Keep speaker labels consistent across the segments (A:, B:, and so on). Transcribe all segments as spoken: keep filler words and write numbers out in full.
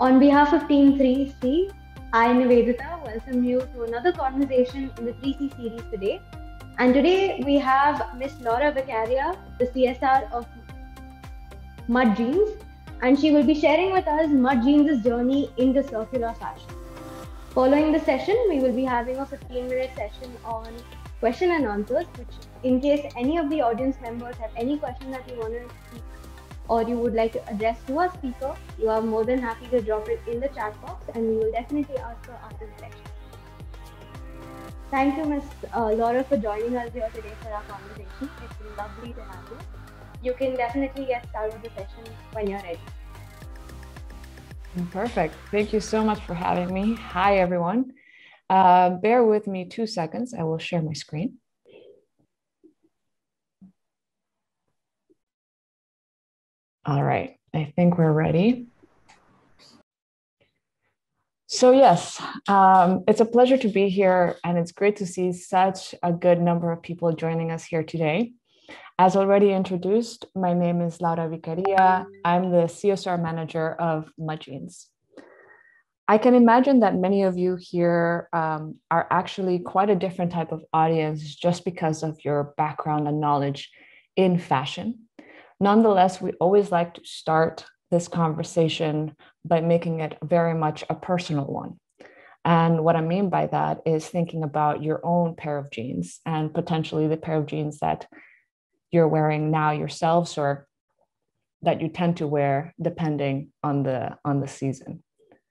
A: On behalf of Team three C, I, Nivedita, welcome you to another conversation in the three C series today. And today we have Miss Laura Vicaria, the C S R of Mud Jeans, and she will be sharing with us Mud Jeans' journey into circular fashion. Following the session, we will be having a fifteen minute session on question and answers, which in case any of the audience members have any question that you want to speak or you would like to address to our speaker, you are more than happy to drop it in the chat box and we will definitely ask her after the session. Thank you, Miz Uh, Laura, for joining us here today for our conversation. It's been lovely to have you. You can definitely get started with the session when you're ready.
B: Perfect. Thank you so much for having me. Hi, everyone. Uh, bear with me two seconds. I will share my screen. All right. I think we're ready. So yes, um, it's a pleasure to be here, and it's great to see such a good number of people joining us here today. As already introduced, my name is Laura Vicaria. I'm the C S R Manager of Mud Jeans. I can imagine that many of you here um, are actually quite a different type of audience just because of your background and knowledge in fashion. Nonetheless, we always like to start this conversation by making it very much a personal one. And what I mean by that is thinking about your own pair of jeans and potentially the pair of jeans that you're wearing now yourselves or that you tend to wear depending on the, on the season.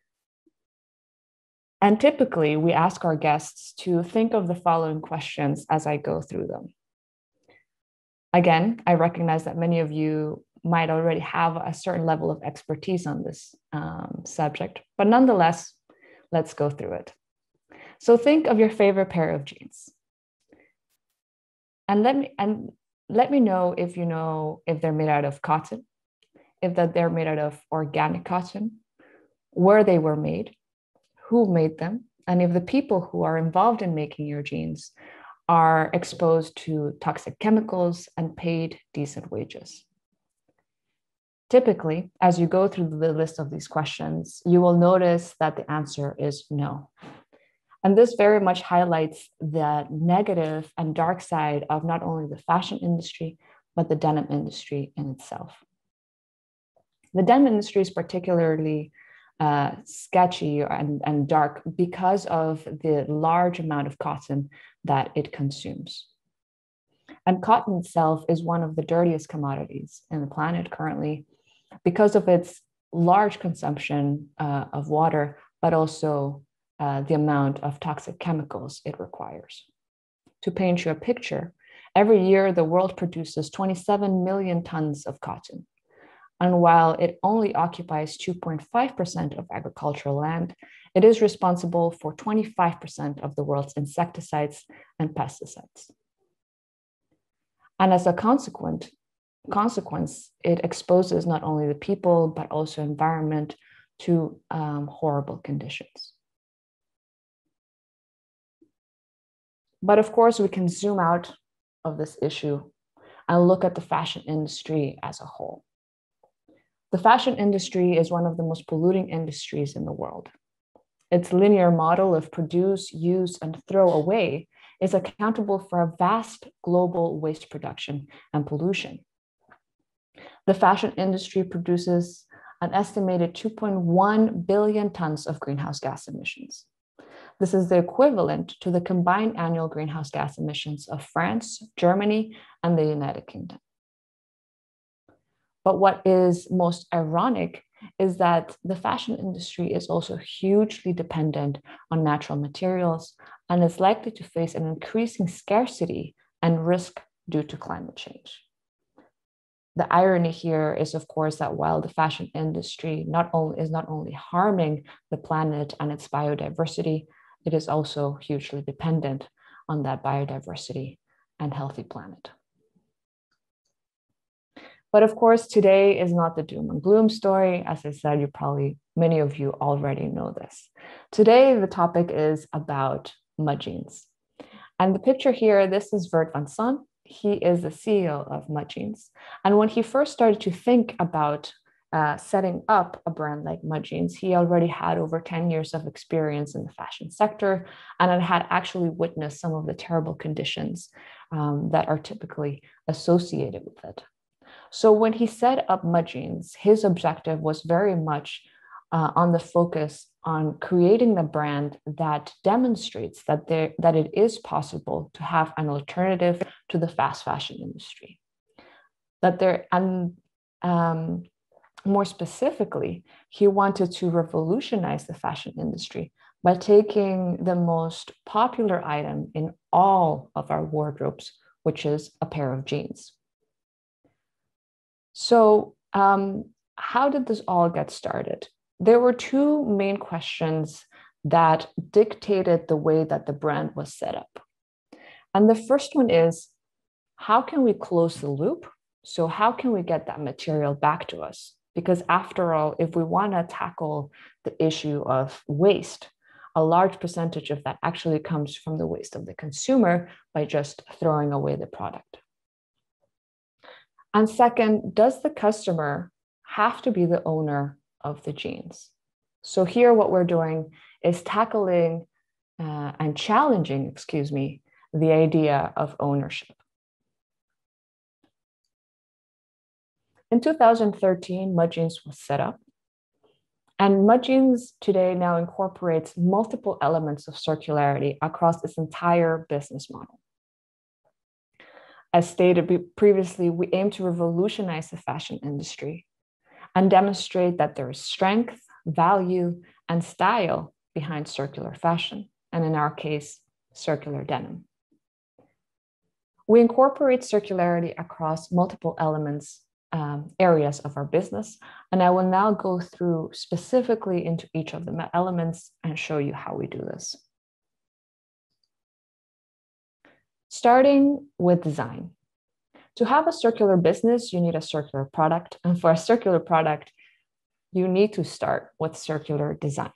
B: And typically we ask our guests to think of the following questions as I go through them. Again, I recognize that many of you might already have a certain level of expertise on this um, subject, but nonetheless, let's go through it. So think of your favorite pair of jeans. And let me, and let me know if you know if they're made out of cotton, if that they're made out of organic cotton, where they were made, who made them, and if the people who are involved in making your jeans are exposed to toxic chemicals and paid decent wages. Typically, as you go through the list of these questions, you will notice that the answer is no. And this very much highlights the negative and dark side of not only the fashion industry, but the denim industry in itself. The denim industry is particularly uh, sketchy and, and dark because of the large amount of cotton that it consumes. And cotton itself is one of the dirtiest commodities in the planet currently because of its large consumption uh, of water, but also uh, the amount of toxic chemicals it requires. To paint you a picture, every year the world produces twenty-seven million tons of cotton. And while it only occupies two point five percent of agricultural land, it is responsible for twenty-five percent of the world's insecticides and pesticides. And as a consequent, consequence, it exposes not only the people, but also environment to um, horrible conditions. But of course, we can zoom out of this issue and look at the fashion industry as a whole. The fashion industry is one of the most polluting industries in the world. Its linear model of produce, use, and throw away is accountable for a vast global waste production and pollution. The fashion industry produces an estimated two point one billion tons of greenhouse gas emissions. This is the equivalent to the combined annual greenhouse gas emissions of France, Germany, and the United Kingdom. But what is most ironic is that the fashion industry is also hugely dependent on natural materials and is likely to face an increasing scarcity and risk due to climate change. The irony here is, of course, that while the fashion industry not only is not only harming the planet and its biodiversity, it is also hugely dependent on that biodiversity and healthy planet. But of course, today is not the doom and gloom story. As I said, you probably, many of you already know this. Today, the topic is about Mud Jeans. And the picture here, this is Vert van Son. He is the C E O of Mud Jeans. And when he first started to think about uh, setting up a brand like Mud Jeans, he already had over ten years of experience in the fashion sector and had actually witnessed some of the terrible conditions um, that are typically associated with it. So when he set up Mud Jeans, his objective was very much uh, on the focus on creating the brand that demonstrates that there that it is possible to have an alternative to the fast fashion industry. That there and um, more specifically, he wanted to revolutionize the fashion industry by taking the most popular item in all of our wardrobes, which is a pair of jeans. So, um, how did this all get started? There were two main questions that dictated the way that the brand was set up. And the first one is, how can we close the loop? So how can we get that material back to us? Because after all, if we want to tackle the issue of waste, a large percentage of that actually comes from the waste of the consumer by just throwing away the product. And second, does the customer have to be the owner of the jeans? So here what we're doing is tackling uh, and challenging, excuse me, the idea of ownership. In two thousand thirteen, Mud Jeans was set up. And Mud Jeans today now incorporates multiple elements of circularity across its entire business model. As stated previously, we aim to revolutionize the fashion industry and demonstrate that there is strength, value, and style behind circular fashion, and in our case, circular denim. We incorporate circularity across multiple elements, um, areas of our business, and I will now go through specifically into each of the elements and show you how we do this. Starting with design. To have a circular business, you need a circular product. And for a circular product, you need to start with circular design.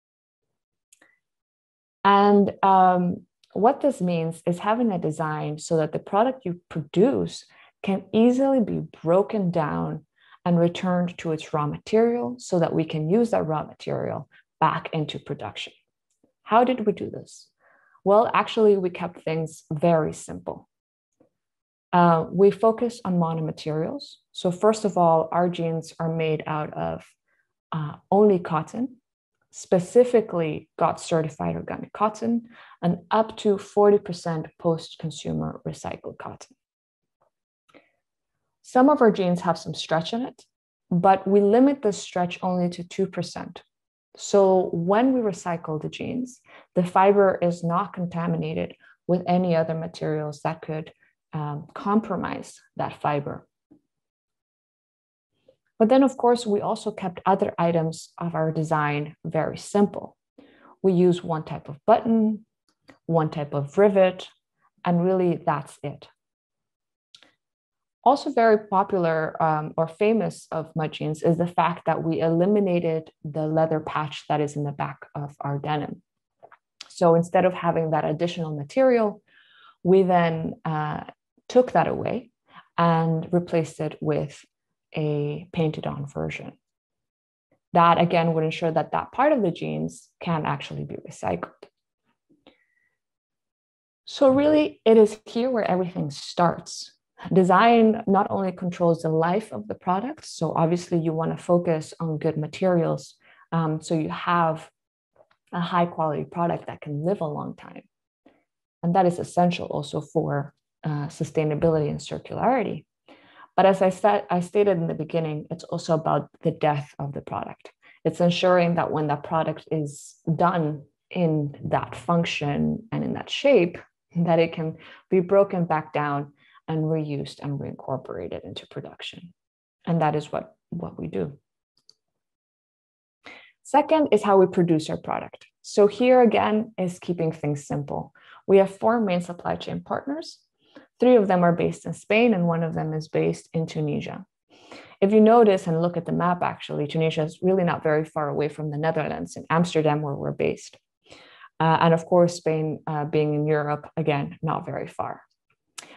B: And um, what this means is having a design so that the product you produce can easily be broken down and returned to its raw material so that we can use that raw material back into production. How did we do this? Well, actually, we kept things very simple. Uh, we focus on monomaterials. So first of all, our jeans are made out of uh, only cotton, specifically G O T certified organic cotton, and up to forty percent post-consumer recycled cotton. Some of our jeans have some stretch in it, but we limit the stretch only to two percent. So when we recycle the jeans, the fiber is not contaminated with any other materials that could um, compromise that fiber. But then, of course, we also kept other items of our design very simple. We use one type of button, one type of rivet, and really that's it. Also very popular um, or famous of Mud Jeans is the fact that we eliminated the leather patch that is in the back of our denim. So instead of having that additional material, we then uh, took that away and replaced it with a painted on version. That again would ensure that that part of the jeans can actually be recycled. So really it is here where everything starts. Design not only controls the life of the product, so obviously you want to focus on good materials, um, so you have a high quality product that can live a long time. And that is essential also for uh, sustainability and circularity. But as I said, I stated in the beginning, it's also about the death of the product. It's ensuring that when that product is done in that function and in that shape, that it can be broken back down and reused and reincorporated into production. And that is what, what we do. Second is how we produce our product. So here again is keeping things simple. We have four main supply chain partners. Three of them are based in Spain and one of them is based in Tunisia. If you notice and look at the map, actually, Tunisia is really not very far away from the Netherlands, in Amsterdam, where we're based. Uh, and of course, Spain uh, being in Europe, again, not very far.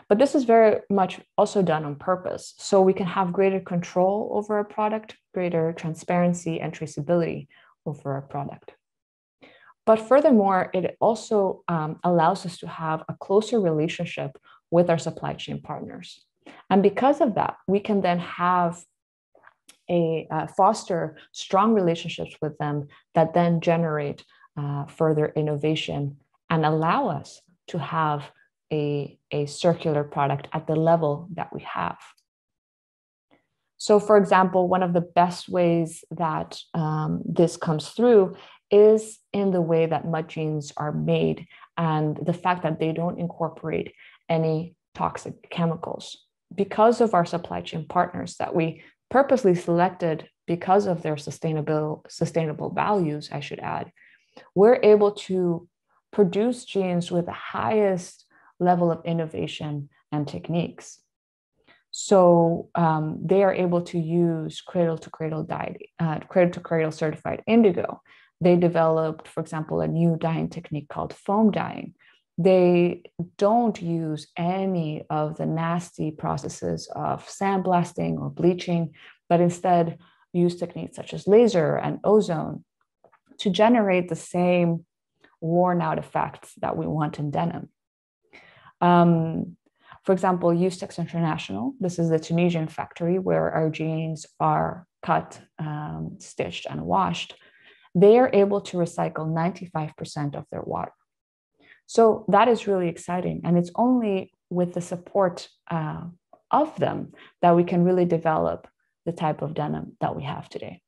B: But this is very much also done on purpose, so we can have greater control over a product, greater transparency and traceability over a product. But furthermore, it also um, allows us to have a closer relationship with our supply chain partners. And because of that, we can then have a uh, foster strong relationships with them that then generate uh, further innovation and allow us to have a, a circular product at the level that we have. So, for example, one of the best ways that um, this comes through is in the way that mud jeans are made and the fact that they don't incorporate any toxic chemicals. Because of our supply chain partners that we purposely selected because of their sustainable, sustainable values, I should add, we're able to produce jeans with the highest level of innovation and techniques. So um, they are able to use cradle to cradle dye, uh, cradle to cradle certified indigo. They developed, for example, a new dyeing technique called foam dyeing. They don't use any of the nasty processes of sandblasting or bleaching, but instead use techniques such as laser and ozone to generate the same worn out effects that we want in denim. Um, for example, Ustex International, this is the Tunisian factory where our jeans are cut, um, stitched, and washed. They are able to recycle ninety-five percent of their water. So that is really exciting. And it's only with the support uh, of them that we can really develop the type of denim that we have today.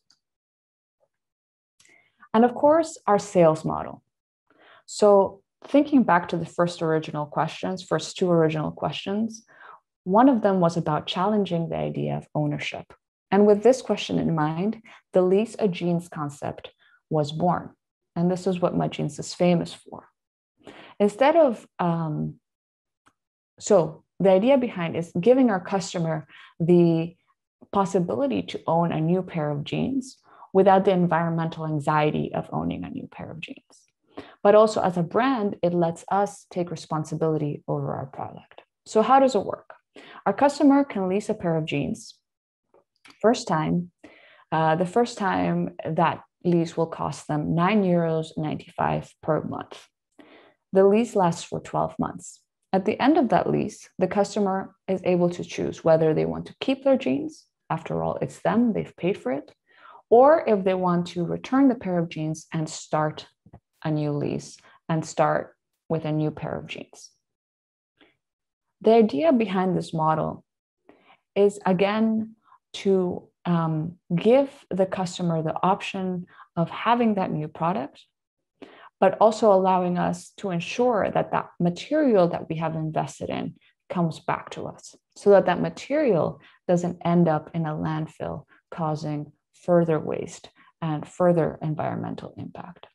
B: And of course, our sales model. So thinking back to the first original questions, first two original questions, one of them was about challenging the idea of ownership. And with this question in mind, the lease a jeans concept was born. And this is what Mud Jeans is famous for. Instead of, um, so the idea behind is giving our customer the possibility to own a new pair of jeans without the environmental anxiety of owning a new pair of jeans. But also as a brand, it lets us take responsibility over our product. So how does it work? Our customer can lease a pair of jeans. First time, uh, the first time that lease will cost them nine euros ninety-five per month. The lease lasts for twelve months. At the end of that lease, the customer is able to choose whether they want to keep their jeans. After all, it's them, they've paid for it. Or if they want to return the pair of jeans and start a new lease and start with a new pair of jeans. The idea behind this model is, again, to um, give the customer the option of having that new product, but also allowing us to ensure that that material that we have invested in comes back to us so that that material doesn't end up in a landfill, causing further waste and further environmental impact.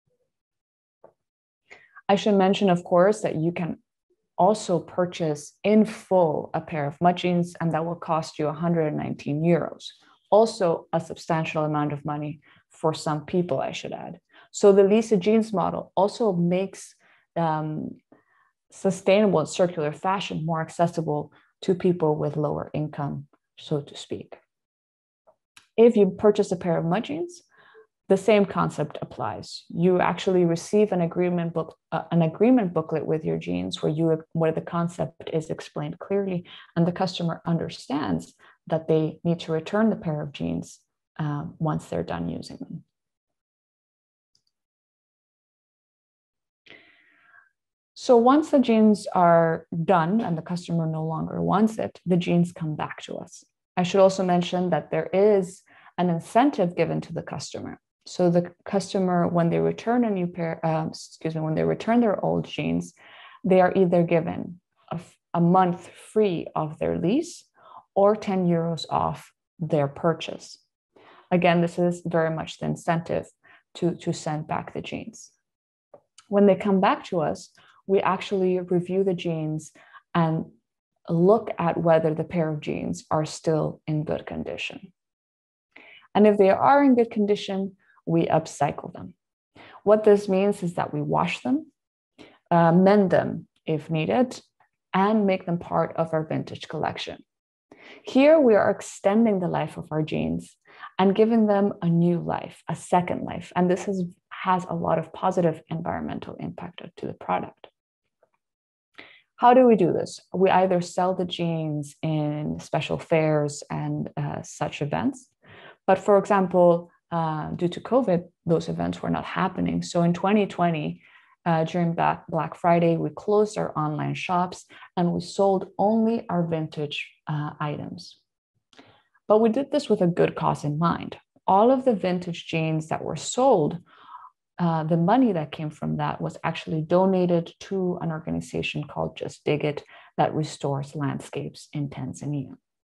B: I should mention, of course, that you can also purchase in full a pair of mud jeans, and that will cost you one hundred nineteen euros. Also a substantial amount of money for some people, I should add. So the lease a jeans model also makes um, sustainable and circular fashion more accessible to people with lower income, so to speak. If you purchase a pair of mud jeans, the same concept applies. You actually receive an agreement book, uh, an agreement booklet with your jeans where you where the concept is explained clearly, and the customer understands that they need to return the pair of jeans uh, once they're done using them. So once the jeans are done and the customer no longer wants it, the jeans come back to us. I should also mention that there is an incentive given to the customer. So the customer, when they return a new pair, uh, excuse me, when they return their old jeans, they are either given a, a month free of their lease or ten euros off their purchase. Again, this is very much the incentive to, to send back the jeans. When they come back to us, we actually review the jeans and look at whether the pair of jeans are still in good condition. And if they are in good condition, we upcycle them. What this means is that we wash them, uh, mend them if needed, and make them part of our vintage collection. Here, we are extending the life of our jeans and giving them a new life, a second life. And this has, has a lot of positive environmental impact to the product. How do we do this? We either sell the jeans in special fairs and uh, such events. But for example, uh, due to COVID, those events were not happening. So in twenty twenty, uh, during Black, Black Friday, we closed our online shops and we sold only our vintage uh, items. But we did this with a good cause in mind. All of the vintage jeans that were sold, uh, the money that came from that was actually donated to an organization called Just Dig It that restores landscapes in Tanzania.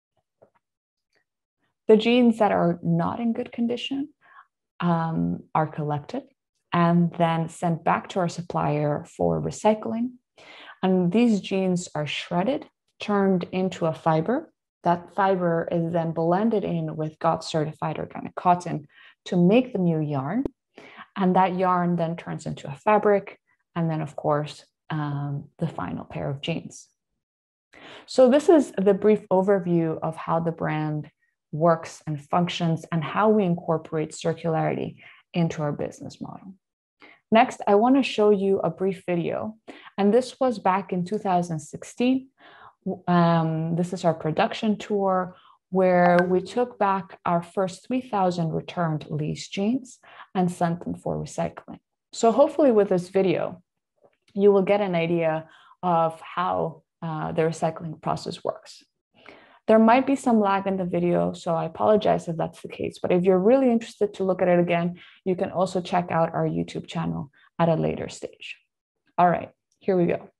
B: The jeans that are not in good condition um, are collected and then sent back to our supplier for recycling. And these jeans are shredded, turned into a fiber. That fiber is then blended in with G O T certified organic cotton to make the new yarn. And that yarn then turns into a fabric. And then, of course, um, the final pair of jeans. So this is the brief overview of how the brand works and functions and how we incorporate circularity into our business model. Next, I want to show you a brief video. And this was back in two thousand sixteen. Um, this is our production tour where we took back our first three thousand returned lease jeans and sent them for recycling. So hopefully with this video, you will get an idea of how uh, the recycling process works. There might be some lag in the video, so I apologize if that's the case. But if you're really interested to look at it again, you can also check out our YouTube channel at a later stage. All right, here we go.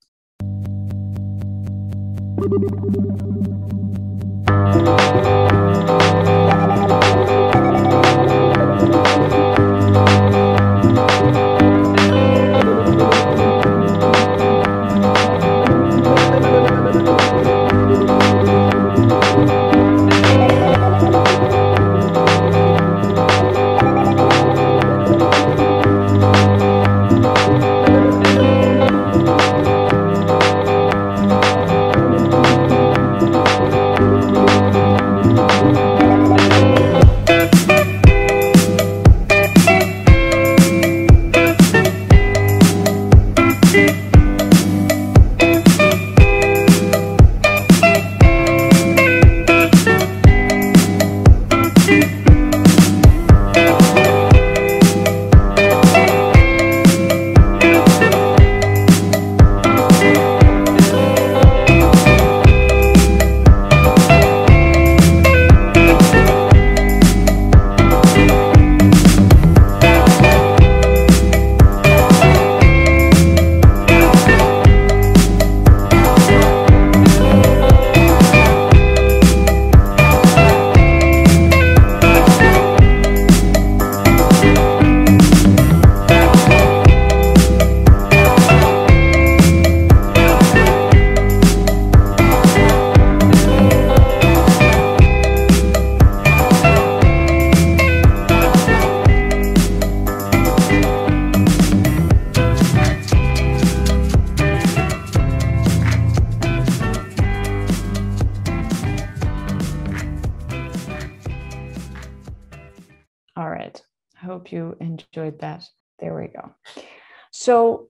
B: All right, I hope you enjoyed that. There we go. So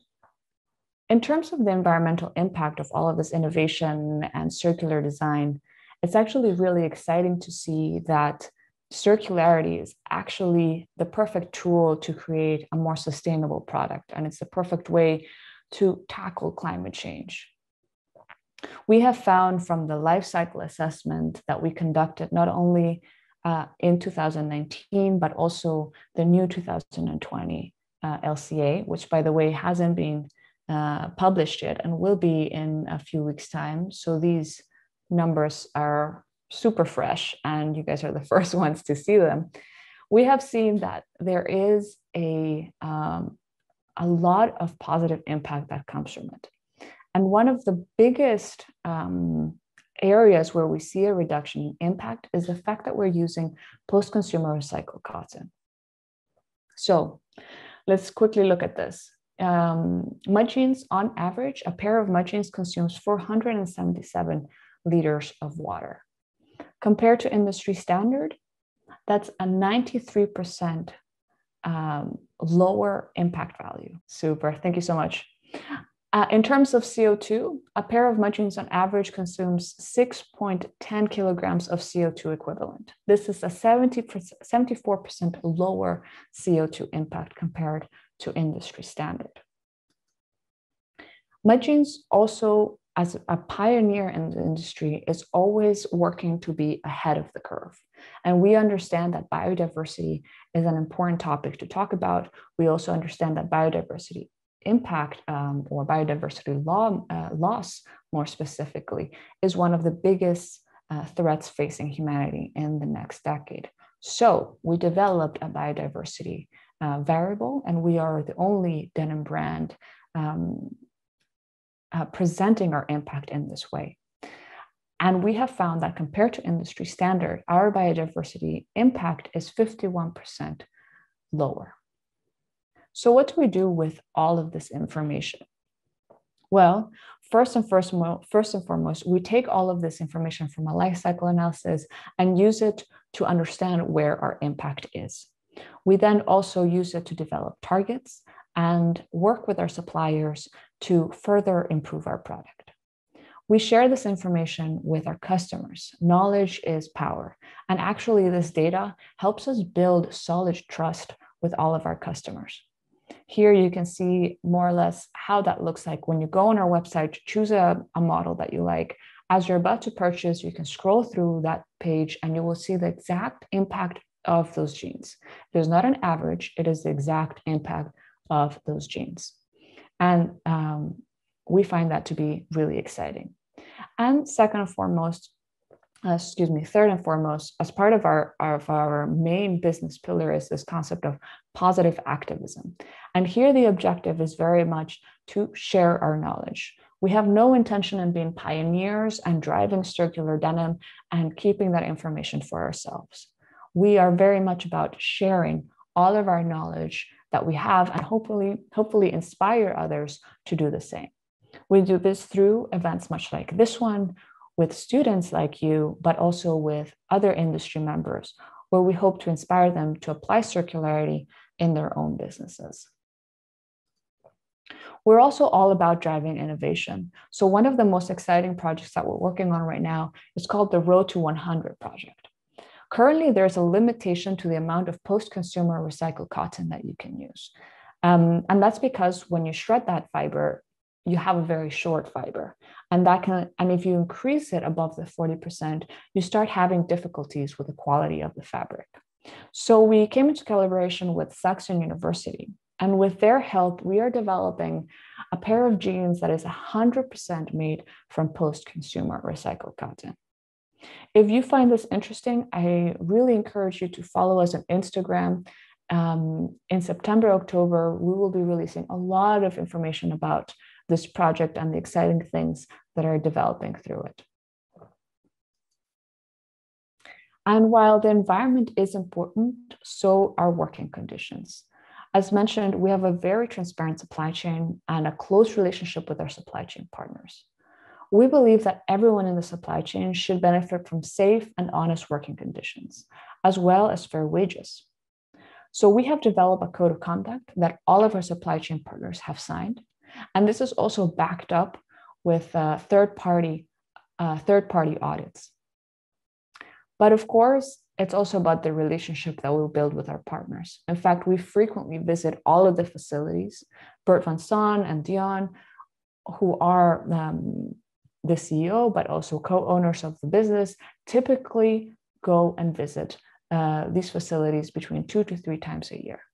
B: in terms of the environmental impact of all of this innovation and circular design, it's actually really exciting to see that circularity is actually the perfect tool to create a more sustainable product. And it's the perfect way to tackle climate change. We have found from the life cycle assessment that we conducted not only uh, in two thousand nineteen, but also the new two thousand twenty uh, L C A, which by the way hasn't been uh, published yet and will be in a few weeks' time. So these numbers are super fresh and you guys are the first ones to see them. We have seen that there is a, um, a lot of positive impact that comes from it. And one of the biggest um, areas where we see a reduction in impact is the fact that we're using post-consumer recycled cotton. So let's quickly look at this. um, mud jeans, on average, a pair of mud jeans consumes four hundred seventy-seven liters of water. Compared to industry standard, that's a ninety-three percent um, lower impact value. Super, thank you so much. Uh, in terms of C O two, a pair of mud jeans on average consumes six point one zero kilograms of C O two equivalent. This is a seventy-four percent lower C O two impact compared to industry standard. Mud jeans also, as a pioneer in the industry, is always working to be ahead of the curve. And we understand that biodiversity is an important topic to talk about. We also understand that biodiversity impact um, or biodiversity law, uh, loss, more specifically, is one of the biggest uh, threats facing humanity in the next decade. So we developed a biodiversity uh, variable, and we are the only denim brand um, uh, presenting our impact in this way. And we have found that compared to industry standard, our biodiversity impact is fifty-one percent lower. So what do we do with all of this information? Well, first and, first, first and foremost, we take all of this information from a life cycle analysis and use it to understand where our impact is. We then also use it to develop targets and work with our suppliers to further improve our product. We share this information with our customers. Knowledge is power. And actually, this data helps us build solid trust with all of our customers. Here you can see more or less how that looks like when you go on our website, choose a, a model that you like. As you're about to purchase, you can scroll through that page and you will see the exact impact of those jeans. There's not an average, it is the exact impact of those jeans. And um, we find that to be really exciting. And second and foremost, Uh, excuse me, third and foremost, as part of our, of our main business pillar is this concept of positive activism. And here the objective is very much to share our knowledge. We have no intention in being pioneers and driving circular denim and keeping that information for ourselves. We are very much about sharing all of our knowledge that we have and hopefully, hopefully inspire others to do the same. We do this through events much like this one, with students like you, but also with other industry members, where we hope to inspire them to apply circularity in their own businesses. We're also all about driving innovation. So one of the most exciting projects that we're working on right now is called the Road to one hundred project. Currently, there's a limitation to the amount of post-consumer recycled cotton that you can use. Um, and that's because when you shred that fiber, you have a very short fiber. And that can, and if you increase it above the forty percent, you start having difficulties with the quality of the fabric. So we came into collaboration with Saxon University. And with their help, we are developing a pair of jeans that is one hundred percent made from post-consumer recycled cotton. If you find this interesting, I really encourage you to follow us on Instagram. Um, in September, October, we will be releasing a lot of information about this project and the exciting things that are developing through it. And while the environment is important, so are working conditions. As mentioned, we have a very transparent supply chain and a close relationship with our supply chain partners. We believe that everyone in the supply chain should benefit from safe and honest working conditions, as well as fair wages. So we have developed a code of conduct that all of our supply chain partners have signed. And this is also backed up with uh, third-party uh, third-party audits. But of course, it's also about the relationship that we'll build with our partners. In fact, we frequently visit all of the facilities. Bert van Saan and Dion, who are um, the C E O, but also co-owners of the business, typically go and visit uh, these facilities between two to three times a year.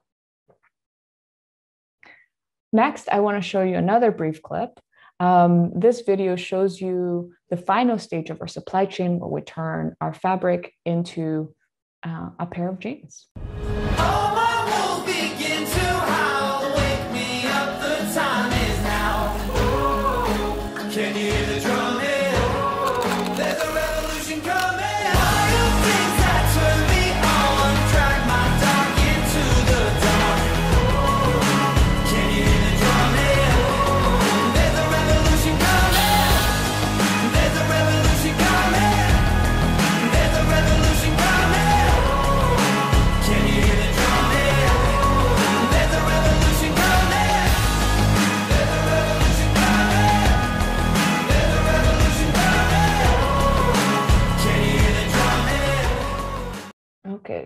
B: Next, I want to show you another brief clip. Um, this video shows you the final stage of our supply chain where we turn our fabric into uh, a pair of jeans.
C: All my wolves begin to howl. Wake me up, the time is now. Can you hear the drum hit? There's a revolution coming. Wild things that turn me on, drag my dark into the dark. Can you hear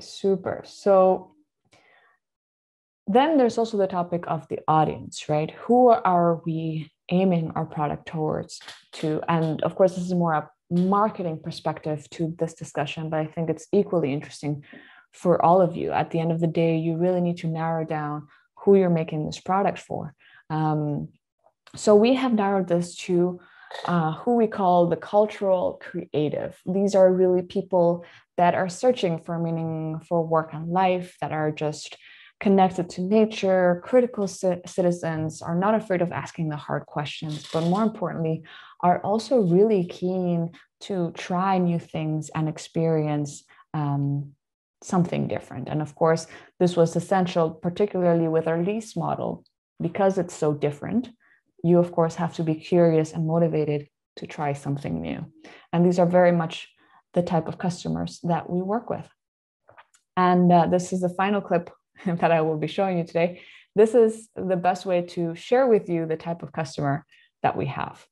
B: super. So then there's also the topic of the audience, right? Who are we aiming our product towards to? And of course, this is more a marketing perspective to this discussion, but I think it's equally interesting for all of you. At the end of the day, you really need to narrow down who you're making this product for. Um, so we have narrowed this to uh, who we call the cultural creative. These are really people that are searching for meaning for work and life, that are just connected to nature, critical c- citizens, are not afraid of asking the hard questions, but more importantly, are also really keen to try new things and experience um, something different. And of course, this was essential, particularly with our lease model, because it's so different. You, of course, have to be curious and motivated to try something new. And these are very much the type of customers that we work with. And uh, this is the final clip that I will be showing you today. This is the best way to share with you the type of customer that we have.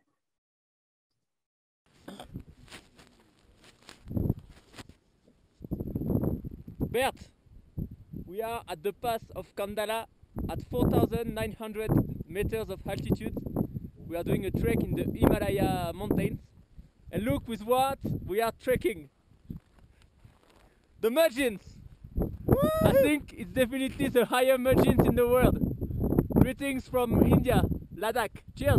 D: Bert, we are at the pass of Kandala at four thousand nine hundred meters of altitude. We are doing a trek in the Himalaya mountains. And look with what we are trekking. The margins! I think it's definitely the higher margins in the world. Greetings from India, Ladakh. Cheers!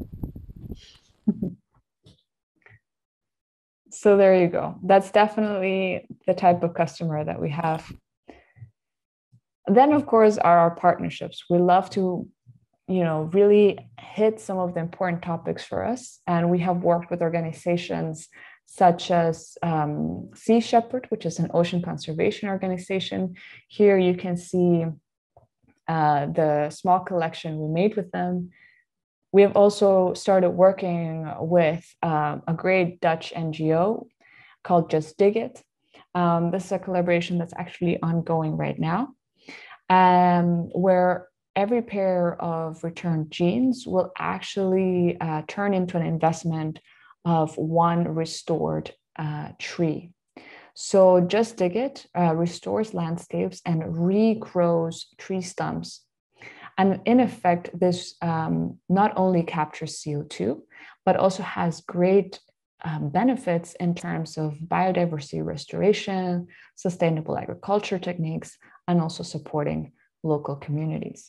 B: So there you go. That's definitely the type of customer that we have. Then, of course, are our partnerships. We love to, you know, really hit some of the important topics for us. And we have worked with organizations such as um, Sea Shepherd, which is an ocean conservation organization. Here you can see uh, the small collection we made with them. We have also started working with um, a great Dutch N G O called Just Dig It. Um, this is a collaboration that's actually ongoing right now, um, where every pair of returned jeans will actually uh, turn into an investment of one restored uh, tree. So Just Dig It uh, restores landscapes and regrows tree stumps. And in effect, this um, not only captures C O two, but also has great um, benefits in terms of biodiversity restoration, sustainable agriculture techniques, and also supporting local communities.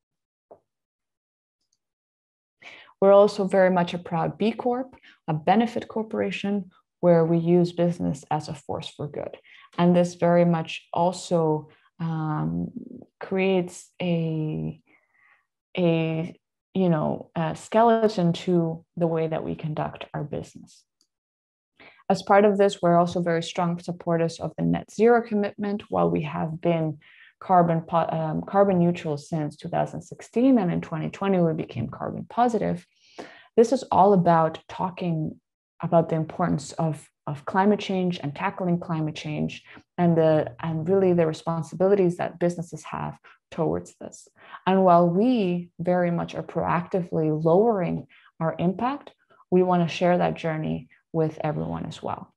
B: We're also very much a proud B Corp, a benefit corporation, where we use business as a force for good. And this very much also um, creates a, a, you know, a skeleton to the way that we conduct our business. As part of this, we're also very strong supporters of the net zero commitment. While we have been carbon, um, carbon neutral since two thousand sixteen, and in twenty twenty, we became carbon positive. This is all about talking about the importance of, of climate change and tackling climate change, and, the, and really the responsibilities that businesses have towards this. And while we very much are proactively lowering our impact, we want to share that journey with everyone as well.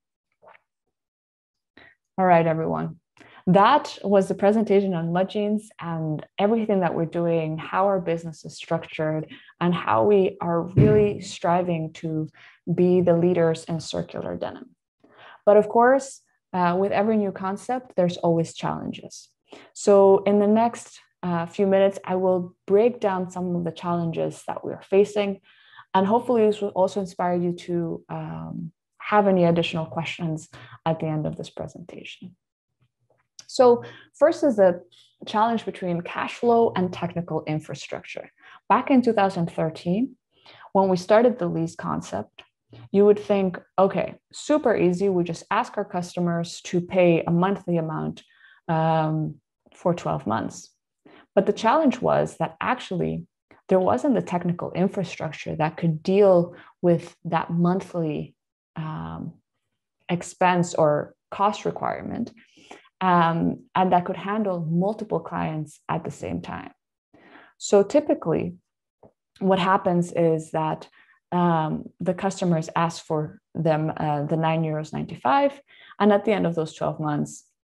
B: All right, everyone. That was the presentation on Mud Jeans and everything that we're doing, how our business is structured, and how we are really striving to be the leaders in circular denim. But of course, uh, with every new concept, there's always challenges. So in the next uh, few minutes, I will break down some of the challenges that we're facing, and hopefully this will also inspire you to um, have any additional questions at the end of this presentation. So first is the challenge between cash flow and technical infrastructure. Back in two thousand thirteen, when we started the lease concept, you would think, okay, super easy. We just ask our customers to pay a monthly amount um, for twelve months. But the challenge was that actually there wasn't the technical infrastructure that could deal with that monthly um, expense or cost requirement. Um, and that could handle multiple clients at the same time. So typically, what happens is that um, the customers ask for them uh, the nine euros ninety-five, and at the end of those twelve months,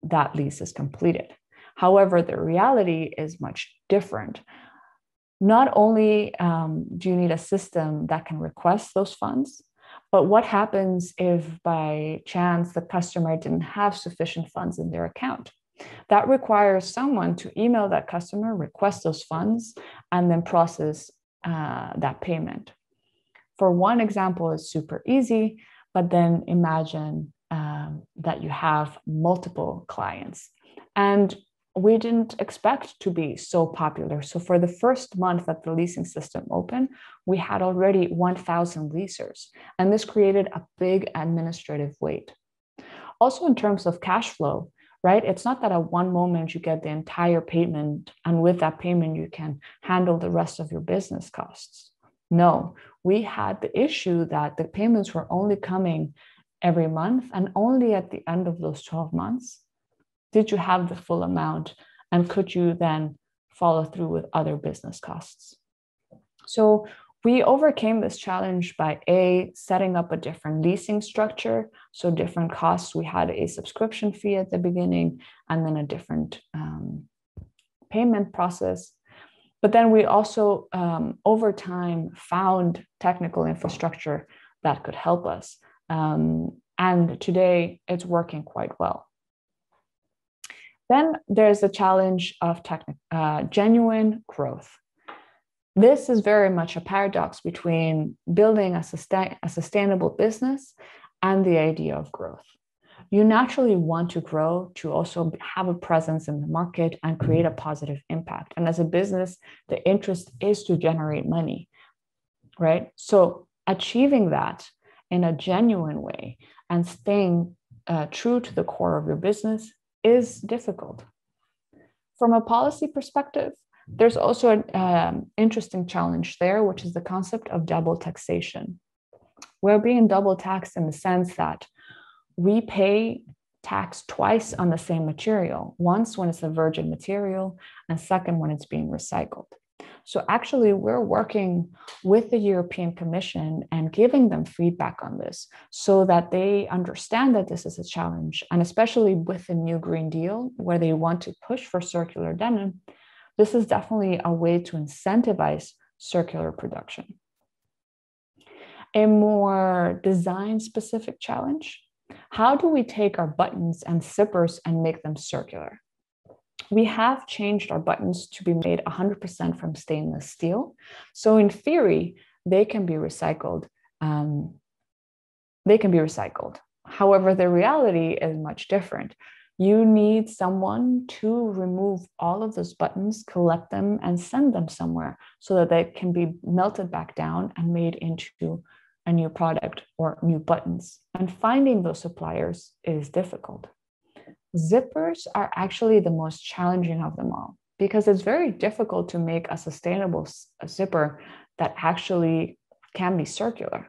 B: that lease is completed. However, the reality is much different. Not only um, do you need a system that can request those funds, but what happens if by chance the customer didn't have sufficient funds in their account? That requires someone to email that customer, request those funds, and then process uh, that payment. For one example, it's super easy, but then imagine um, that you have multiple clients. And we didn't expect to be so popular. So for the first month that the leasing system opened, we had already one thousand leasers. And this created a big administrative weight. Also in terms of cash flow, right? It's not that at one moment you get the entire payment and with that payment you can handle the rest of your business costs. No, we had the issue that the payments were only coming every month, and only at the end of those twelve months did you have the full amount, and could you then follow through with other business costs. So we overcame this challenge by A, setting up a different leasing structure, so different costs. We had a subscription fee at the beginning and then a different um, payment process. But then we also, um, over time, found technical infrastructure that could help us. Um, and today it's working quite well. Then there's the challenge of techni- uh, genuine growth. This is very much a paradox between building a, sustain- a sustainable business and the idea of growth. You naturally want to grow to also have a presence in the market and create a positive impact. And as a business, the interest is to generate money, right? So achieving that in a genuine way and staying uh, true to the core of your business is difficult. From a policy perspective, there's also an um, interesting challenge there, which is the concept of double taxation. We're being double taxed in the sense that we pay tax twice on the same material, once when it's a virgin material, and second when it's being recycled. So actually, we're working with the European Commission and giving them feedback on this so that they understand that this is a challenge. And especially with the new Green Deal, where they want to push for circular denim, this is definitely a way to incentivize circular production. A more design-specific challenge: how do we take our buttons and zippers and make them circular? We have changed our buttons to be made one hundred percent from stainless steel. So in theory, they can be recycled. Um, they can be recycled. However, the reality is much different. You need someone to remove all of those buttons, collect them, and send them somewhere so that they can be melted back down and made into a new product or new buttons. And finding those suppliers is difficult. Zippers are actually the most challenging of them all because it's very difficult to make a sustainable a zipper that actually can be circular.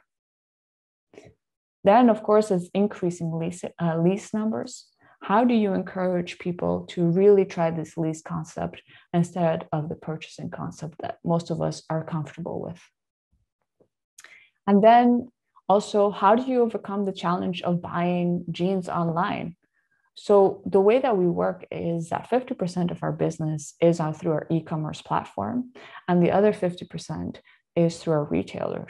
B: Then, of course, it's increasing lease, uh, lease numbers. How do you encourage people to really try this lease concept instead of the purchasing concept that most of us are comfortable with? And then also, how do you overcome the challenge of buying jeans online? So the way that we work is that fifty percent of our business is on through our e-commerce platform, and the other fifty percent is through our retailers.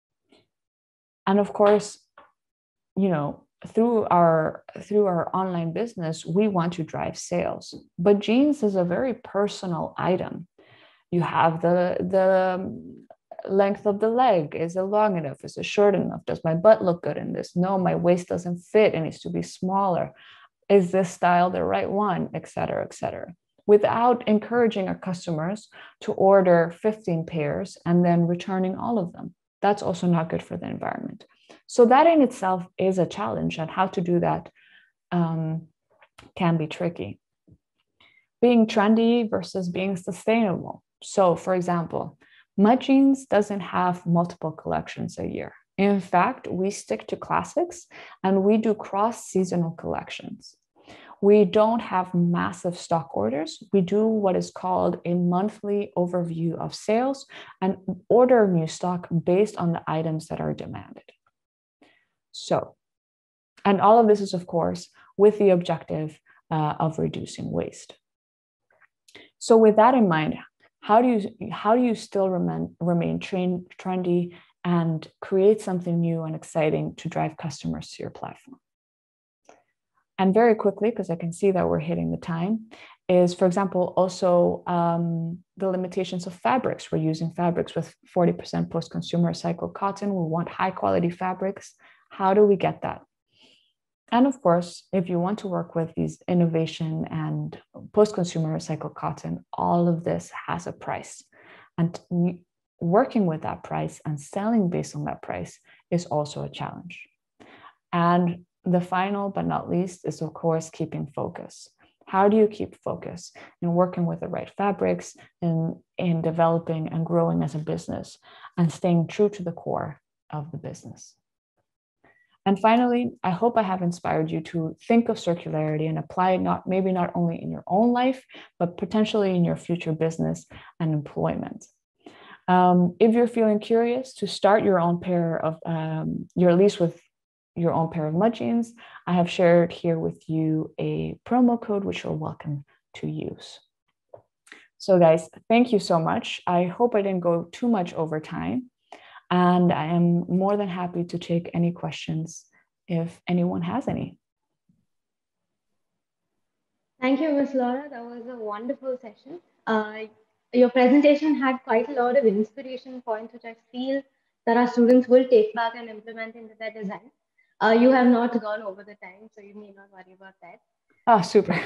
B: And of course, you know, through our through our online business, we want to drive sales. But jeans is a very personal item. You have the the length of the leg. Is it long enough? Is it short enough? Does my butt look good in this? No, my waist doesn't fit. It needs to be smaller. Is this style the right one? Et cetera, et cetera. Without encouraging our customers to order fifteen pairs and then returning all of them. That's also not good for the environment. So that in itself is a challenge, and how to do that um, can be tricky. Being trendy versus being sustainable. So for example, Mud Jeans doesn't have multiple collections a year. In fact, we stick to classics and we do cross-seasonal collections. We don't have massive stock orders. We do what is called a monthly overview of sales and order new stock based on the items that are demanded. So, and all of this is, of course, with the objective uh, of reducing waste. So with that in mind, how do you how do you still remain remain train, trendy and create something new and exciting to drive customers to your platform? And very quickly, because I can see that we're hitting the time, is, for example, also um, the limitations of fabrics. We're using fabrics with forty percent post-consumer recycled cotton. We want high quality fabrics. How do we get that? And of course, if you want to work with these innovation and post-consumer recycled cotton, all of this has a price. And working with that price and selling based on that price is also a challenge. And the final but not least is, of course, keeping focus. How do you keep focus in working with the right fabrics, in, in developing and growing as a business, and staying true to the core of the business? And finally, I hope I have inspired you to think of circularity and apply it not maybe not only in your own life, but potentially in your future business and employment. Um, if you're feeling curious to start your own pair of, um, your lease with your own pair of mud jeans, I have shared here with you a promo code which you're welcome to use. So guys, thank you so much. I hope I didn't go too much over time. And I am more than happy to take any questions if anyone has any.
A: Thank you, Miz Laura. That was a wonderful session. Uh, your presentation had quite a lot of inspiration points, which I feel that our students will take back and implement into their design. Uh, you have not gone over the time, so you may not worry about that.
B: Oh, super.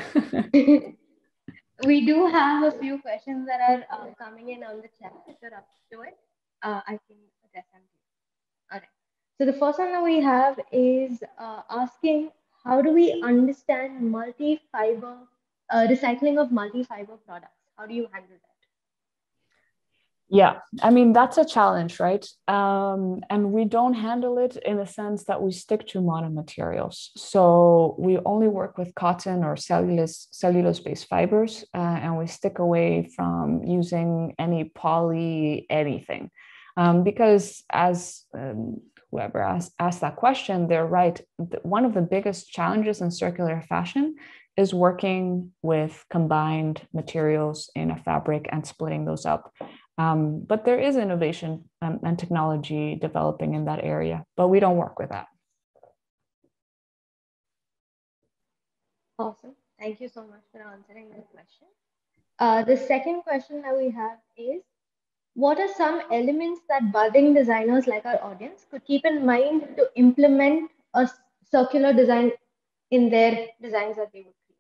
A: We do have a few questions that are uh, coming in on the chat. If you're up to it, uh, I can address them to you. All right. So the first one that we have is uh, asking, how do we understand multi-fiber, uh, recycling of multi-fiber products? How do you handle that?
B: Yeah, I mean, that's a challenge, right? Um, and we don't handle it in the sense that we stick to monomaterials. So we only work with cotton or cellulose, cellulose-based fibers, uh, and we stick away from using any poly anything. Um, because as um, whoever asked, asked that question, they're right. One of the biggest challenges in circular fashion is working with combined materials in a fabric and splitting those up. Um, but there is innovation and, and technology developing in that area, but we don't work with that.
A: Awesome. Thank you so much for answering that question. Uh, the second question that we have is, what are some elements that budding designers like our audience could keep in mind to implement a circular design in their designs that they would create?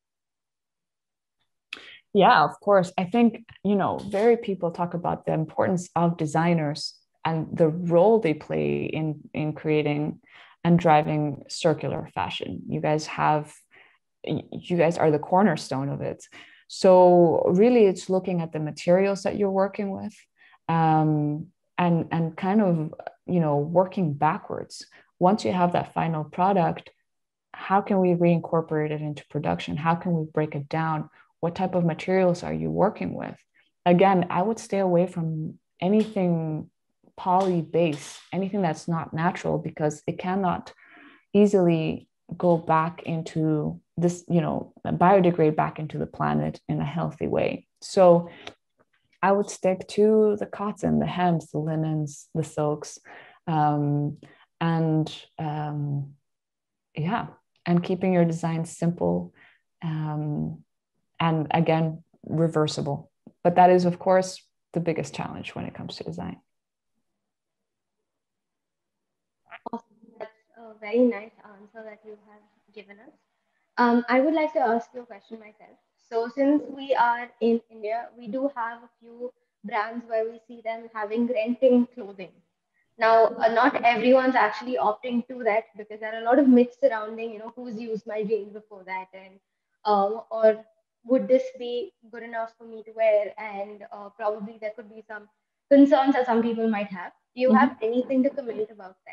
B: Yeah, of course. I think, you know, very people talk about the importance of designers and the role they play in, in creating and driving circular fashion. You guys have, you guys are the cornerstone of it. So really it's looking at the materials that you're working with, um, and, and kind of, you know, working backwards. Once you have that final product, how can we reincorporate it into production? How can we break it down? What type of materials are you working with? Again, I would stay away from anything poly-based, anything that's not natural, because it cannot easily go back into this, you know, biodegrade back into the planet in a healthy way. So I would stick to the cotton, the hems, the linens, the silks, um, and um, yeah, and keeping your design simple. Um, And again, reversible. But that is, of course, the biggest challenge when it comes to design.
A: Awesome. That's a very nice answer that you have given us. Um, I would like to ask you a question myself. So, since we are in India, we do have a few brands where we see them having renting clothing. Now, uh, not everyone's actually opting to that because there are a lot of myths surrounding, you know, who's used my jeans before that, and um, or would this be good enough for me to wear? And uh, probably there could be some concerns that some people might have. Do you have
B: Mm-hmm.
A: anything to comment about that?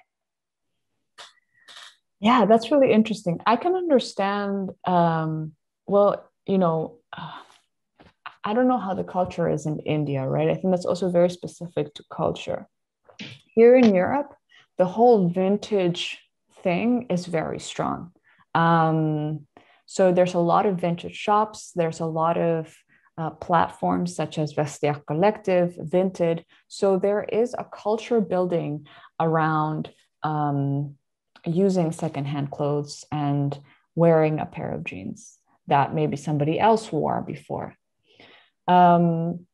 B: Yeah, that's really interesting. I can understand, um, well, you know, uh, I don't know how the culture is in India, right? I think that's also very specific to culture. Here in Europe, the whole vintage thing is very strong. Um, So there's a lot of vintage shops. There's a lot of uh, platforms such as Vestiaire Collective, Vinted. So there is a culture building around um, using secondhand clothes and wearing a pair of jeans that maybe somebody else wore before. Um,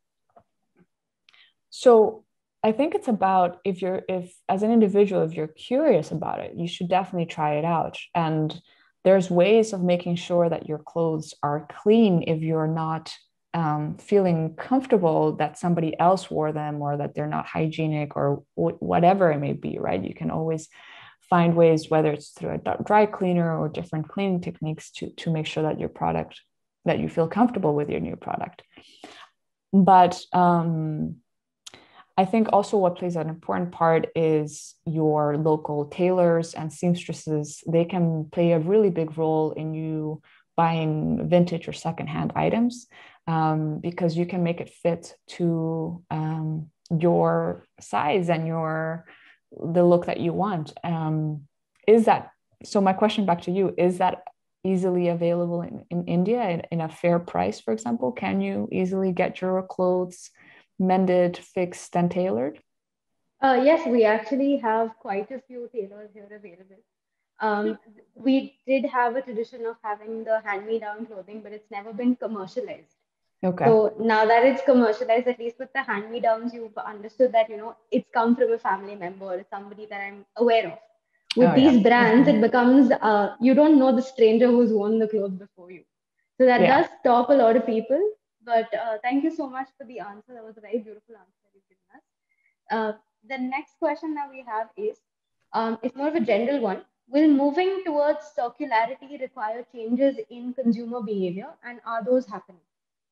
B: so I think it's about, if you're, if as an individual, if you're curious about it, you should definitely try it out. And there's ways of making sure that your clothes are clean if you're not um, feeling comfortable that somebody else wore them, or that they're not hygienic, or w- whatever it may be, right? You can always find ways, whether it's through a dry cleaner or different cleaning techniques, to, to make sure that your product, that you feel comfortable with your new product. But um, I think also what plays an important part is your local tailors and seamstresses. They can play a really big role in you buying vintage or secondhand items, um, because you can make it fit to um, your size and your the look that you want. Um, is that so? My question back to you, is that easily available in, in India in, in a fair price, for example? Can you easily get your clothes mended, fixed, and tailored?
A: Uh, yes, we actually have quite a few tailors here available. Um, we did have a tradition of having the hand-me-down clothing, but it's never been commercialized.
B: Okay.
A: So now that it's commercialized, at least with the hand-me-downs, you've understood that, you know, it's come from a family member or somebody that I'm aware of. With
B: Oh, yeah.
A: these brands, it becomes uh, you don't know the stranger who's worn the clothes before you. So that
B: Yeah.
A: does stop a lot of people. But uh, thank you so much for the answer. That was a very beautiful answer that you've given us. Uh, the next question that we have is, um, it's more of a general one. Will moving towards circularity require changes in consumer behavior, and are those happening?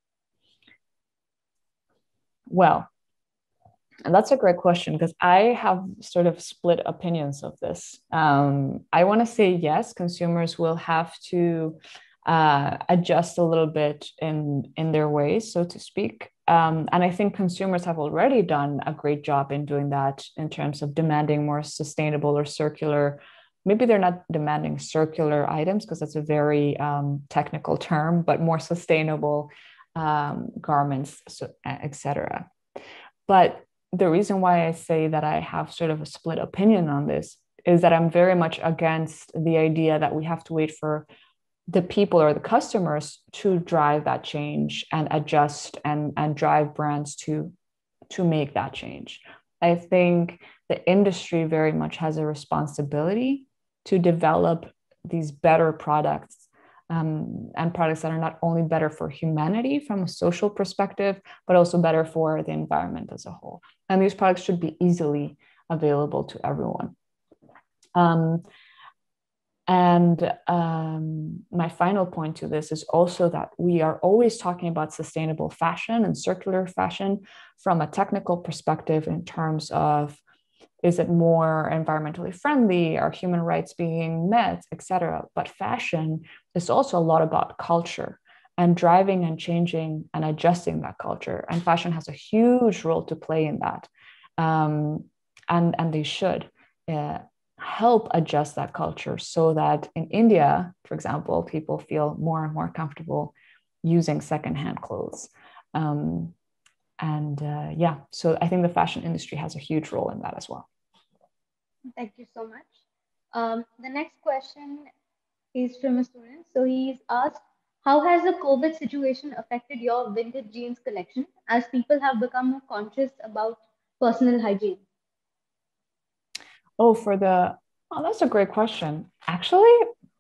B: Well, and that's a great question, because I have sort of split opinions of this. Um, I want to say yes, consumers will have to uh, adjust a little bit in in their ways, so to speak. Um, and I think consumers have already done a great job in doing that, in terms of demanding more sustainable or circular. Maybe they're not demanding circular items, because that's a very um, technical term, but more sustainable um, garments, so, et cetera. But the reason why I say that I have sort of a split opinion on this is that I'm very much against the idea that we have to wait for the people or the customers to drive that change and adjust and, and drive brands to, to make that change. I think the industry very much has a responsibility to develop these better products, um, and products that are not only better for humanity from a social perspective, but also better for the environment as a whole. And these products should be easily available to everyone. Um, and um, my final point to this is also that we are always talking about sustainable fashion and circular fashion from a technical perspective, in terms of, is it more environmentally friendly? Are human rights being met, et cetera? But fashion is also a lot about culture and driving and changing and adjusting that culture. And fashion has a huge role to play in that. Um, and, and they should uh, help adjust that culture, so that in India, for example, people feel more and more comfortable using secondhand clothes. Um, And uh, yeah, so I think the fashion industry has a huge role in that as well.
A: Thank you so much. Um, the next question is from a student. So he's asked, how has the COVID situation affected your vintage jeans collection, as people have become more conscious about personal hygiene?
B: Oh, for the, oh, that's a great question. Actually,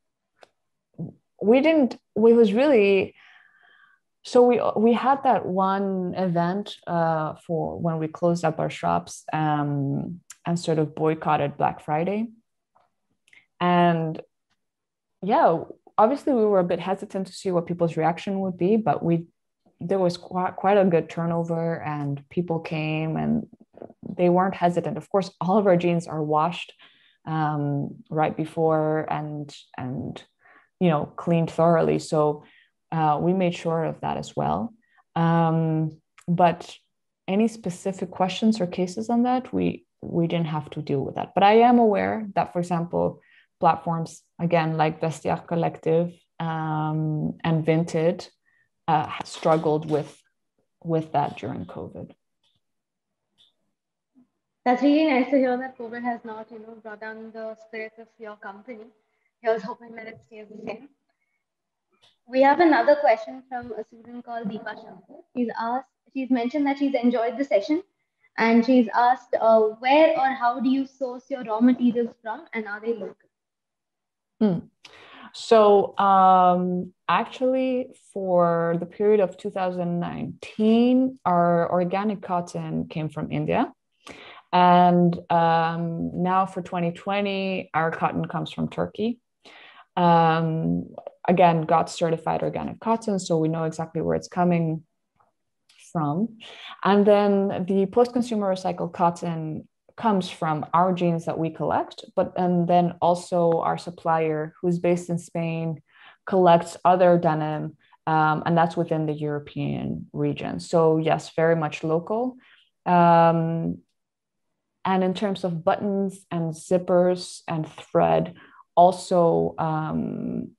B: we didn't, we was really, so we we had that one event uh, for when we closed up our shops, um, and sort of boycotted Black Friday. And yeah, obviously we were a bit hesitant to see what people's reaction would be, but we there was quite, quite a good turnover, and people came and they weren't hesitant. Of course, all of our jeans are washed um, right before and and you know cleaned thoroughly. So uh, we made sure of that as well. Um, but any specific questions or cases on that, we we didn't have to deal with that. But I am aware that, for example, platforms again like Vestiaire Collective um, and Vinted uh, struggled with with that during COVID.
A: That's really nice to hear that COVID has not, you know, brought down the spirits of your company. Here's hoping that it stays the same. We have another question from a student called Deepa Shankar. She's asked, she's mentioned that she's enjoyed the session, and she's asked, uh, where or how do you source your raw materials from, and are they local?
B: Hmm. So um, actually, for the period of two thousand nineteen, our organic cotton came from India. And um, now for twenty twenty, our cotton comes from Turkey. Um, again, got certified organic cotton, so we know exactly where it's coming from. And then the post-consumer recycled cotton comes from our jeans that we collect, but and then also our supplier, who's based in Spain, collects other denim, um, and that's within the European region. So yes, very much local. Um, and in terms of buttons and zippers and thread, also um,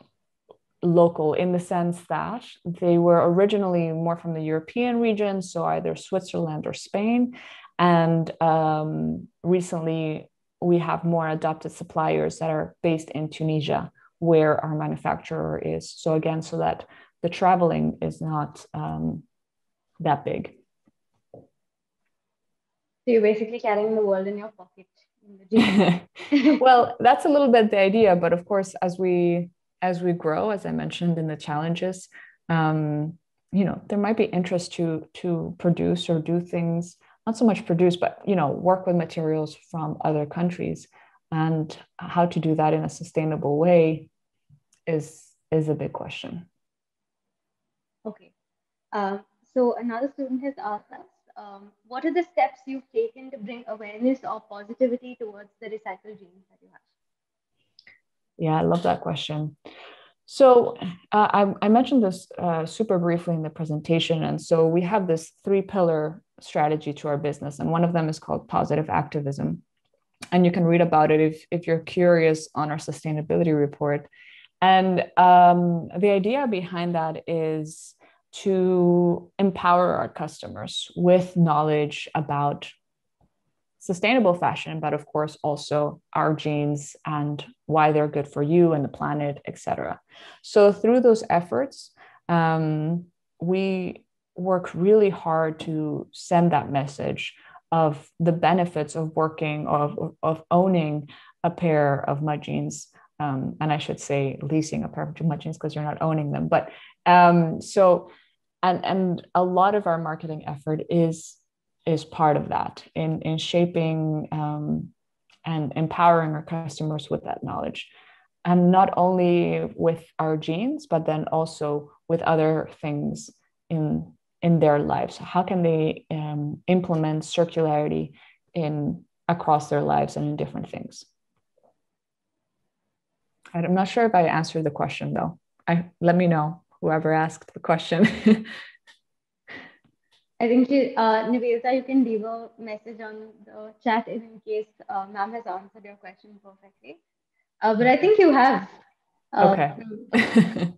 B: local in the sense that they were originally more from the European region, so either Switzerland or Spain. And um, recently, we have more adopted suppliers that are based in Tunisia, where our manufacturer is. So again, so that the traveling is not um, that big.
A: So you're basically carrying the world in your pocket. In the
B: Well, that's a little bit the idea, but of course, as we as we grow, as I mentioned in the challenges, um, you know, there might be interest to to produce or do things, not so much produce, but you know, work with materials from other countries, and how to do that in a sustainable way is is a big question.
A: Okay. Uh, so another student has asked us, um, what are the steps you've taken to bring awareness or positivity towards the recycled jeans that you have?
B: Yeah, I love that question. So uh, I, I mentioned this uh, super briefly in the presentation. And so we have this three pillar strategy to our business. And one of them is called positive activism. And you can read about it if, if you're curious on our sustainability report. And um, the idea behind that is to empower our customers with knowledge about sustainable fashion, but of course also our jeans and why they're good for you and the planet, et cetera. So through those efforts, um, we work really hard to send that message of the benefits of working, of, of owning a pair of mud jeans. Um, and I should say leasing a pair of mud jeans because you're not owning them. But um, so, and, and a lot of our marketing effort is is part of that in, in shaping um, and empowering our customers with that knowledge. And not only with our jeans, but then also with other things in, in their lives. How can they um, implement circularity in across their lives and in different things? I'm not sure if I answered the question though. I, let me know, whoever asked the question.
A: I think, she, uh, Nivedita, you can leave a message on the chat in case uh, ma'am has answered your question perfectly. Uh, but I think you have. Uh,
B: okay.
A: okay.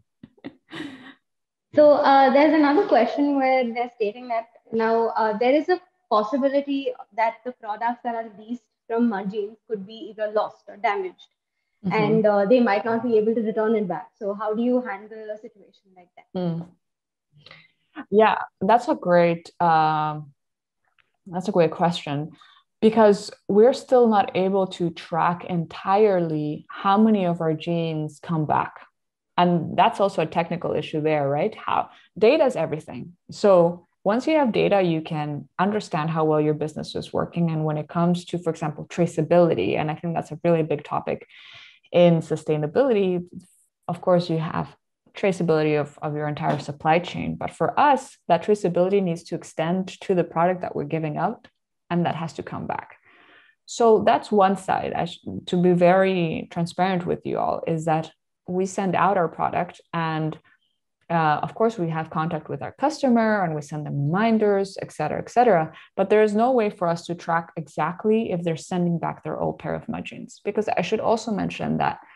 A: So uh, there's another question where they're stating that now uh, there is a possibility that the products that are leased from mud jeans could be either lost or damaged, mm-hmm. and uh, they might not be able to return it back. So how do you handle a situation like that?
B: Mm. Yeah, that's a great um, that's a great question, because we're still not able to track entirely how many of our jeans come back. And that's also a technical issue there, right? How data is everything. So once you have data, you can understand how well your business is working. And when it comes to, for example, traceability, and I think that's a really big topic in sustainability, of course, you have traceability of, of your entire supply chain. But for us, that traceability needs to extend to the product that we're giving out, and that has to come back. So that's one side. I sh- to be very transparent with you all, is that we send out our product, and uh, of course we have contact with our customer and we send them reminders, et cetera, et cetera. But there is no way for us to track exactly if they're sending back their old pair of mud jeans. Because I should also mention that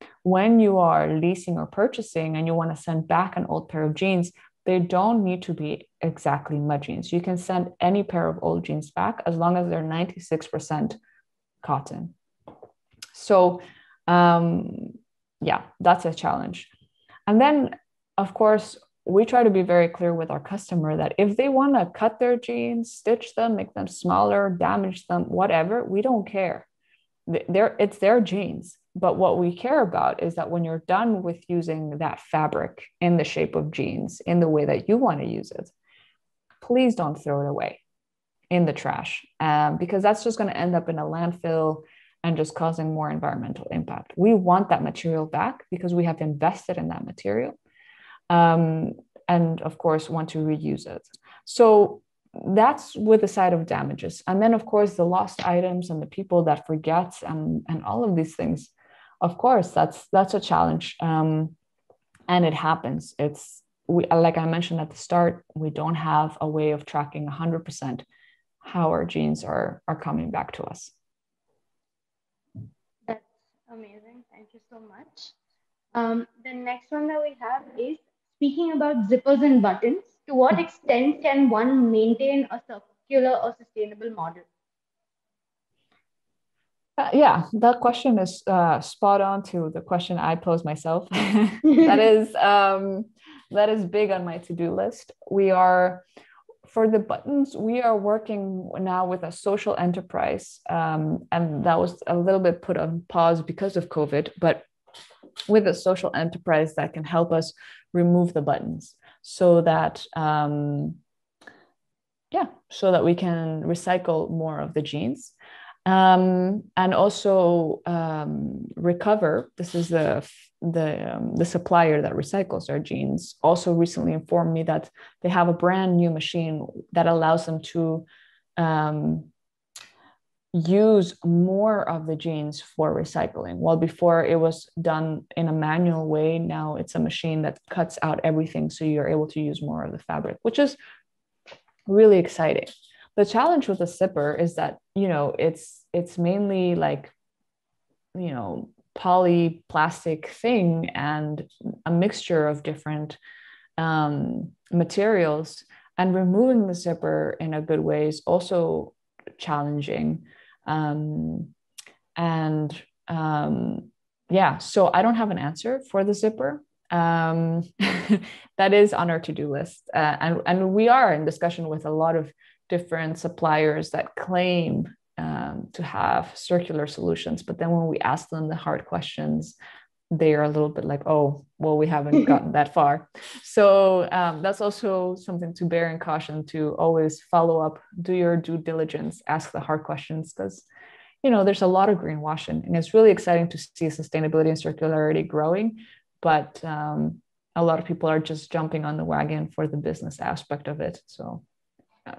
B: When you are leasing or purchasing and you want to send back an old pair of jeans, they don't need to be exactly mud jeans. You can send any pair of old jeans back as long as they're ninety-six percent cotton. So um, yeah, that's a challenge. And then, of course, we try to be very clear with our customer that if they want to cut their jeans, stitch them, make them smaller, damage them, whatever, we don't care. They're, it's their jeans. But what we care about is that when you're done with using that fabric in the shape of jeans, in the way that you want to use it, please don't throw it away in the trash, um, because that's just going to end up in a landfill and just causing more environmental impact. We want that material back because we have invested in that material. Um, and of course, want to reuse it. So that's with the side of damages. And then, of course, the lost items and the people that forget and, and all of these things. Of course, that's that's a challenge. Um, and it happens. It's we, like I mentioned at the start, we don't have a way of tracking one hundred percent how our jeans are, are coming back to us.
A: That's amazing. Thank you so much. Um, the next one that we have is speaking about zippers and buttons. To what extent can one maintain a circular or sustainable model?
B: Uh, yeah, that question is uh, spot on to the question I pose myself. that is um, that is big on my to-do list. We are, for the buttons, we are working now with a social enterprise, um, and that was a little bit put on pause because of COVID, but with a social enterprise that can help us remove the buttons so that um, yeah, so that we can recycle more of the jeans. Um, and also um, recover. This is the the um, the supplier that recycles our jeans. Also, recently informed me that they have a brand new machine that allows them to um, use more of the jeans for recycling. While before it was done in a manual way, now it's a machine that cuts out everything, so you're able to use more of the fabric, which is really exciting. The challenge with a zipper is that, you know, it's it's mainly like, you know, poly plastic thing and a mixture of different um, materials, and removing the zipper in a good way is also challenging. Um, and um, yeah, so I don't have an answer for the zipper. Um, that is on our to-do list. Uh, and, and we are in discussion with a lot of different suppliers that claim um, to have circular solutions. But then when we ask them the hard questions, they are a little bit like, oh, well, we haven't gotten that far. So um, that's also something to bear in caution, to always follow up, do your due diligence, ask the hard questions, because, you know, there's a lot of greenwashing, and it's really exciting to see sustainability and circularity growing. But um, a lot of people are just jumping on the wagon for the business aspect of it. So yeah.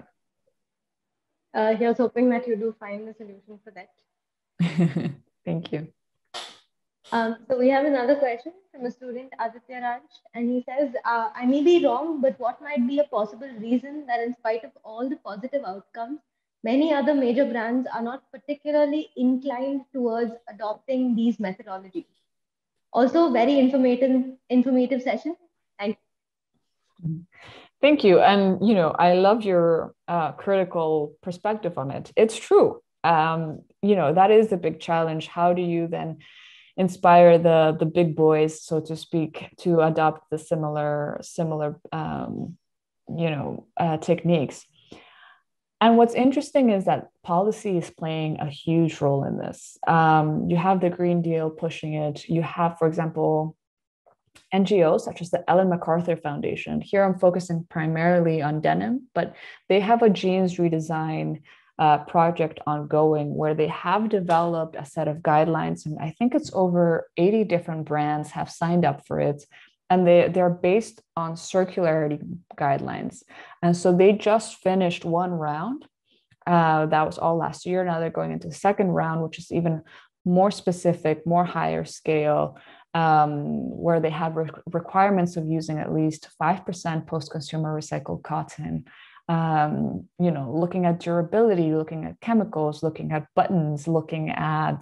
A: Uh, here's hoping that you do find the solution for that.
B: Thank you.
A: Um, so we have another question from a student, Aditya Raj, and he says, uh, I may be wrong, but what might be a possible reason that in spite of all the positive outcomes, many other major brands are not particularly inclined towards adopting these methodologies? Also, very informative, informative session. Thank you.
B: Thank you. And, you know, I love your uh, critical perspective on it. It's true. Um, you know, that is the big challenge. How do you then inspire the the big boys, so to speak, to adopt the similar similar um, you know uh, techniques? And what's interesting is that policy is playing a huge role in this. Um, you have the Green Deal pushing it. You have, for example, N G Os such as the Ellen MacArthur Foundation. Here I'm focusing primarily on denim, but they have a jeans redesign uh, project ongoing where they have developed a set of guidelines, and I think it's over eighty different brands have signed up for it. And they, they're based on circularity guidelines. And so they just finished one round. Uh, that was all last year. Now they're going into the second round, which is even more specific, more higher scale, um, where they have re- requirements of using at least five percent post-consumer recycled cotton. Um, you know, looking at durability, looking at chemicals, looking at buttons, looking at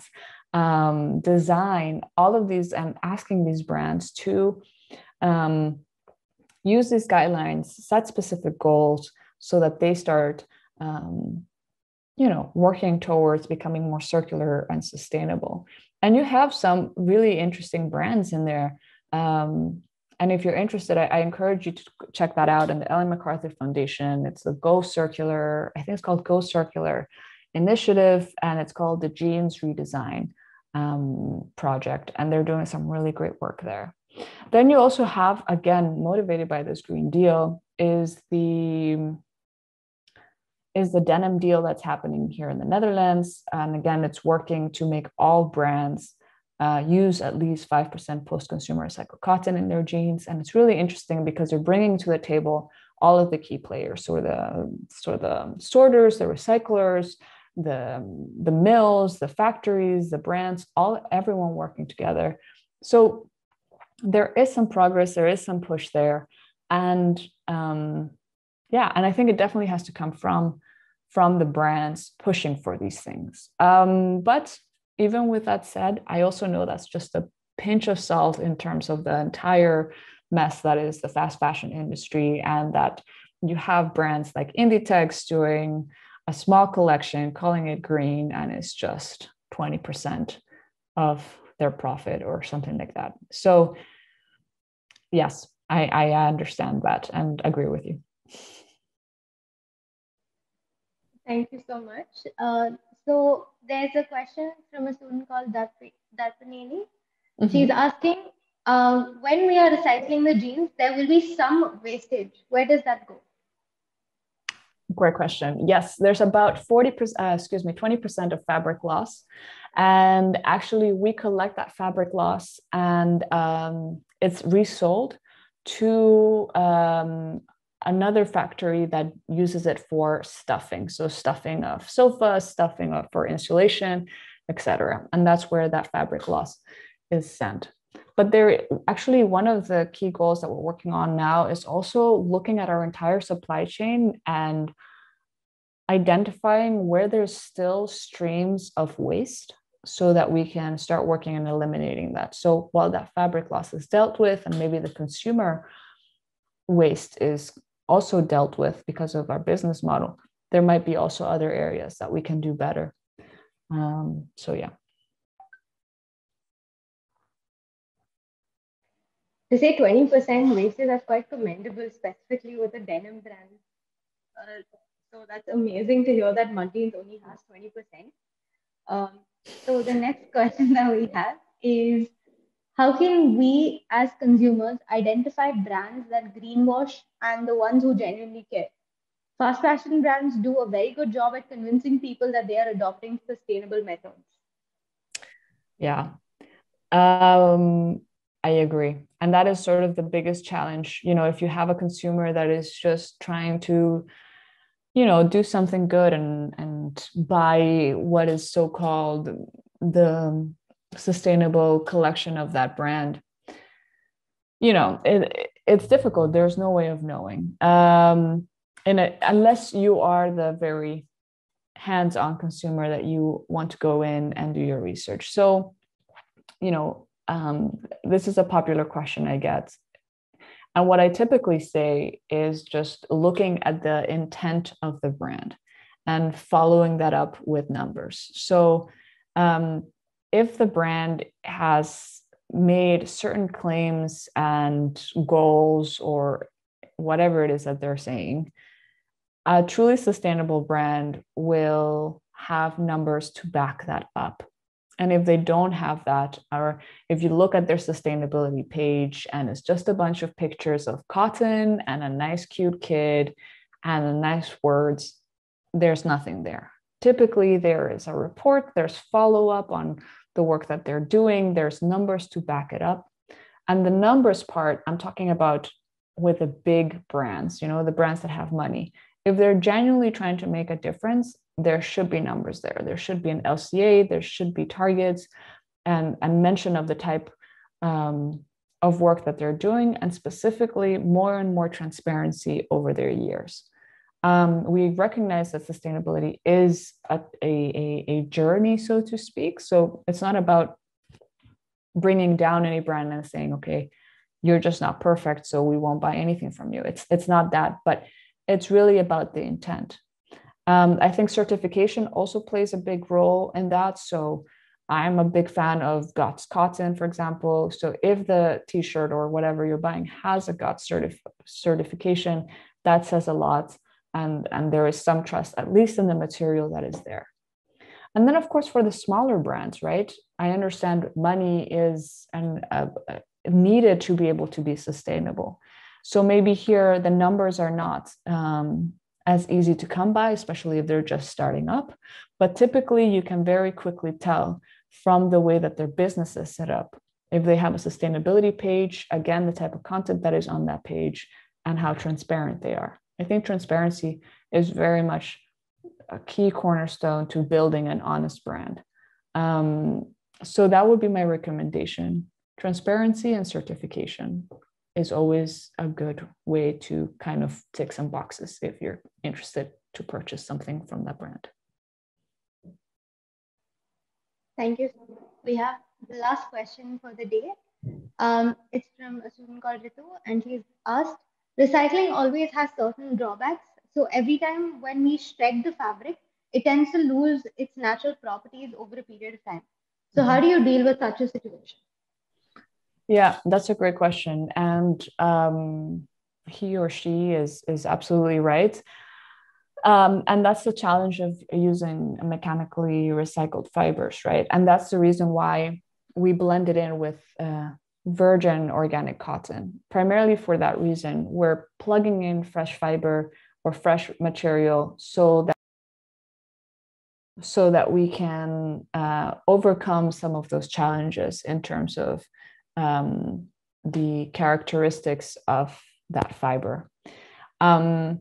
B: um, design, all of these, and asking these brands to um, use these guidelines, set specific goals so that they start, um, you know, working towards becoming more circular and sustainable. And you have some really interesting brands in there. Um, and if you're interested, I, I encourage you to check that out in the Ellen MacArthur Foundation. It's the Go Circular, I think it's called Go Circular Initiative, and it's called the Jeans Redesign um, Project. And they're doing some really great work there. Then you also have, again, motivated by this Green Deal, is the is the denim deal that's happening here in the Netherlands. And again, it's working to make all brands uh, use at least five percent post-consumer recycled cotton in their jeans. And it's really interesting because they're bringing to the table all of the key players, so the, so the sorters, the recyclers, the, the mills, the factories, the brands, all everyone working together. So there is some progress, there is some push there. And um, yeah, and I think it definitely has to come from, from the brands pushing for these things. Um, but even with that said, I also know that's just a pinch of salt in terms of the entire mess that is the fast fashion industry, and that you have brands like Inditex doing a small collection, calling it green, and it's just twenty percent of their profit or something like that. So yes, I, I understand that and agree with you.
A: Thank you so much. Uh, so there's a question from a student called Darp- Darpaneni. She's
B: Mhm.
A: asking, uh, when we are recycling the jeans, there will be some wastage. Where does that go?
B: Great question. Yes, there's about forty percent, uh, excuse me, twenty percent of fabric loss. And actually, we collect that fabric loss, and um, it's resold to um, another factory that uses it for stuffing. So stuffing of sofas, stuffing of for insulation, et cetera. And that's where that fabric loss is sent. But there, actually, one of the key goals that we're working on now is also looking at our entire supply chain and identifying where there's still streams of waste so that we can start working on eliminating that. So while that fabric loss is dealt with, and maybe the consumer waste is also dealt with because of our business model, there might be also other areas that we can do better. Um, so yeah.
A: To say twenty percent wastage, that's quite commendable, specifically with a denim brand. Uh, so that's amazing to hear that Muntins only has twenty percent. Um, so the next question that we have is, how can we as consumers identify brands that greenwash and the ones who genuinely care? Fast fashion brands do a very good job at convincing people that they are adopting sustainable methods.
B: Yeah. Um, I agree. And that is sort of the biggest challenge. You know, if you have a consumer that is just trying to, you know, do something good and, and buy what is so-called the sustainable collection of that brand, you know, it, it's difficult. There's no way of knowing. Um, and it, unless you are the very hands-on consumer that you want to go in and do your research. So, you know, um, this is a popular question I get. And what I typically say is just looking at the intent of the brand and following that up with numbers. So um, if the brand has made certain claims and goals or whatever it is that they're saying, a truly sustainable brand will have numbers to back that up. And if they don't have that, or if you look at their sustainability page and it's just a bunch of pictures of cotton and a nice, cute kid and nice words, there's nothing there. Typically, there is a report, there's follow-up on the work that they're doing, there's numbers to back it up. And the numbers part, I'm talking about with the big brands, you know, the brands that have money. If they're genuinely trying to make a difference, there should be numbers there. There should be an L C A, there should be targets and a mention of the type um, of work that they're doing, and specifically more and more transparency over their years. Um, we recognize that sustainability is a, a, a journey, so to speak. So it's not about bringing down any brand and saying, okay, you're just not perfect, so we won't buy anything from you. It's, it's not that, but it's really about the intent. Um, I think certification also plays a big role in that. So I'm a big fan of G O T S cotton, for example. So if the t-shirt or whatever you're buying has a G O T S certif- certification, that says a lot. And, and there is some trust, at least in the material that is there. And then, of course, for the smaller brands, right? I understand money is and uh, needed to be able to be sustainable. So maybe here the numbers are not um, as easy to come by, especially if they're just starting up. But typically, you can very quickly tell from the way that their business is set up. If they have a sustainability page, again, the type of content that is on that page and how transparent they are. I think transparency is very much a key cornerstone to building an honest brand. Um, so that would be my recommendation. Transparency and certification is always a good way to kind of tick some boxes if you're interested to purchase something from that brand.
A: Thank you. We have the last question for the day. Um, it's from a student called Ritu, and he's asked, recycling always has certain drawbacks. So every time when we shred the fabric, it tends to lose its natural properties over a period of time. So how do you deal with such a situation?
B: Yeah, that's a great question. And um, he or she is, is absolutely right. Um, and that's the challenge of using mechanically recycled fibers, right? And that's the reason why we blend it in with uh, virgin organic cotton, primarily for that reason. We're plugging in fresh fiber or fresh material so that so that we can uh, overcome some of those challenges in terms of um, the characteristics of that fiber. Um,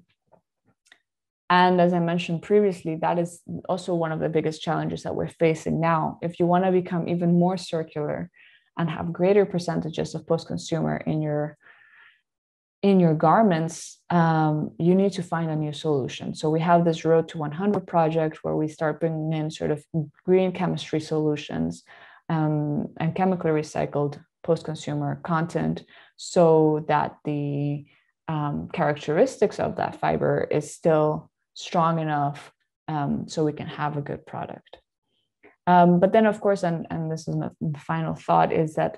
B: and as I mentioned previously, that is also one of the biggest challenges that we're facing now. If you want to become even more circular and have greater percentages of post-consumer in your in your garments, um, you need to find a new solution. So we have this Road to one hundred project where we start bringing in sort of green chemistry solutions um, and chemically recycled post-consumer content so that the um, characteristics of that fiber is still strong enough um, so we can have a good product. Um, but then, of course, and, and this is the final thought, is that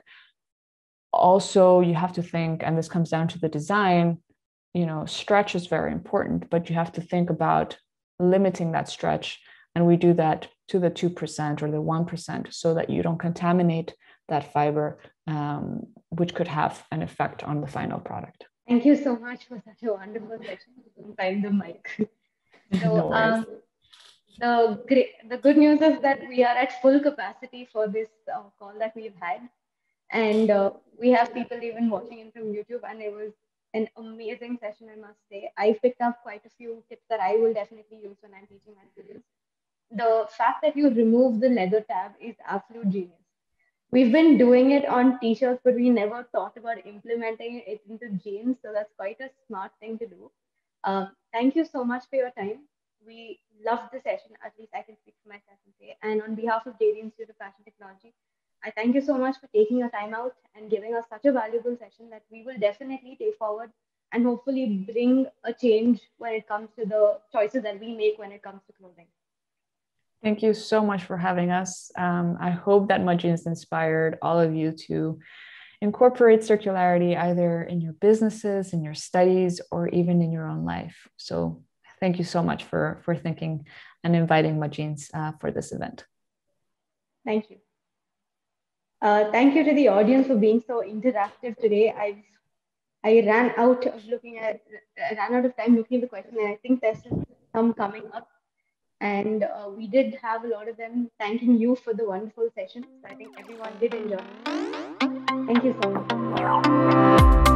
B: also you have to think, and this comes down to the design, you know, stretch is very important, but you have to think about limiting that stretch. And we do that to the two percent or the one percent so that you don't contaminate that fiber, um, which could have an effect on the final product.
A: Thank you so much for such a wonderful session. Find the mic. So,
B: No worries.
A: um, the great, the good news is that we are at full capacity for this uh, call that we've had. And uh, we have people even watching in from YouTube, and it was an amazing session, I must say. I picked up quite a few tips that I will definitely use when I'm teaching my students. The fact that you remove the leather tab is absolute genius. We've been doing it on t-shirts, but we never thought about implementing it into jeans, so that's quite a smart thing to do. Um, thank you so much for your time. We loved the session, at least I can speak for myself and say. And on behalf of J D Institute of Fashion Technology, I thank you so much for taking your time out and giving us such a valuable session that we will definitely take forward and hopefully bring a change when it comes to the choices that we make when it comes to clothing.
B: Thank you so much for having us. Um, I hope that Mudjeans inspired all of you to incorporate circularity either in your businesses, in your studies, or even in your own life. So thank you so much for, for thinking and inviting Mudjeans uh, for this event.
A: Thank you. Uh, thank you to the audience for being so interactive today. I I ran out of looking at I ran out of time looking at the question, and I think there's some coming up. And uh, we did have a lot of them thanking you for the wonderful session. So I think everyone did enjoy. Thank you so much.